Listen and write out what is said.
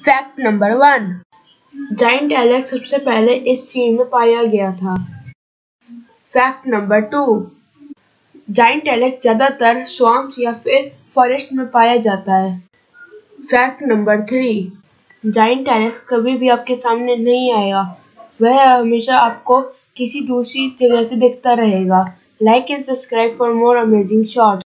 Fact number 1, giant Alex सबसे पहले इस सीन में पाया गया था। फैक्ट नंबर 2, जाइंट एलेक्स ज्यादातर स्वैम्प्स या फिर फॉरेस्ट में पाया जाता है। फैक्ट नंबर 3, जाइंट एलेक्स कभी भी आपके सामने नहीं आएगा, वह हमेशा आपको किसी दूसरी जगह से दिखता रहेगा। Like and subscribe for more amazing shots.